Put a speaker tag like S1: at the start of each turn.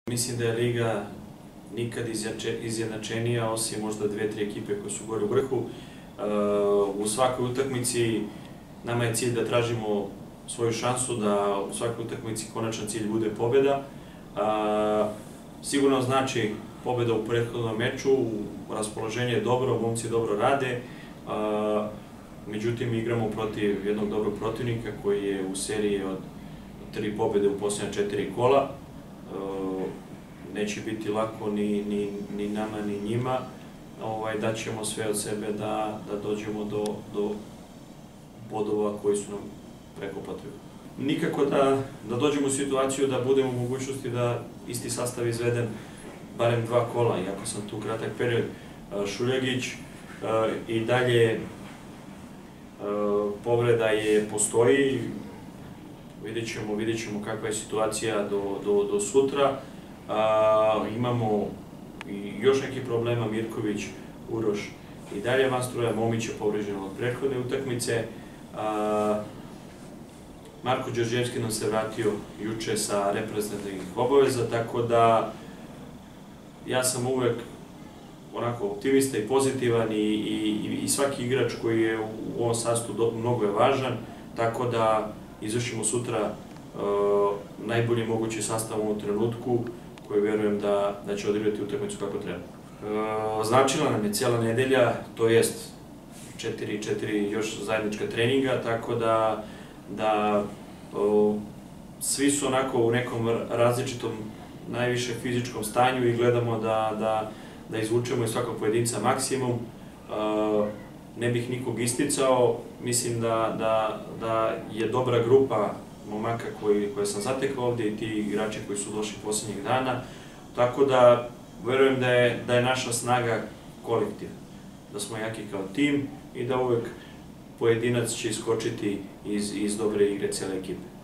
S1: Mislim da je liga nikad izjednačenija, osim možda 2-3 ekipe koje su gore u vrhu. U svakoj utakmici nama je cilj da tražimo svoju šansu, da u svakoj utakmici konačan cilj bude pobjeda. Sigurno znači pobjeda u prethodnom meču, raspoloženje je dobro, momci dobro rade, međutim igramo protiv jednog dobrog protivnika koji je u seriji od 3 pobjede u posljednja 4 kola. Neće biti lako ni nama ni njima, daćemo sve od sebe da dođemo do bodova koji su nam preko potrebni. Nikako da dođemo u situaciju da budemo u mogućnosti da isti sastav izveden barem 2 kola, iako sam tu kratak period. Šuljagić i dalje povreda postoji, vidjet ćemo kakva je situacija do sutra. Imamo i još neki problema, Mirković, Uroš i dalje van stroja, Momić je povređen od prethodne utakmice. Marko Đorđevski nam se vratio juče sa reprezentativnih obaveza, tako da ja sam uvek onako optimista i pozitivan i svaki igrač koji je u ovom sastavu mnogo je važan, tako da izvršimo sutra najbolji mogući sastav u ovom trenutku, koji verujem da će odigrati utakmicu kako treba. Značila nam je cijela nedelja, to jest 4 još zajednička treninga, tako da svi su onako u nekom različitom, najviše fizičkom stanju i gledamo da izvučemo iz svakog pojedinca maksimum. Ne bih nikog isticao, mislim da je dobra grupa momaka koje sam zatekao ovdje i ti igrači koji su došli posljednjih dana, tako da verujem da je naša snaga kolektiv, da smo jaki kao tim i da uvek pojedinac će iskočiti iz dobre igre cijele ekipe.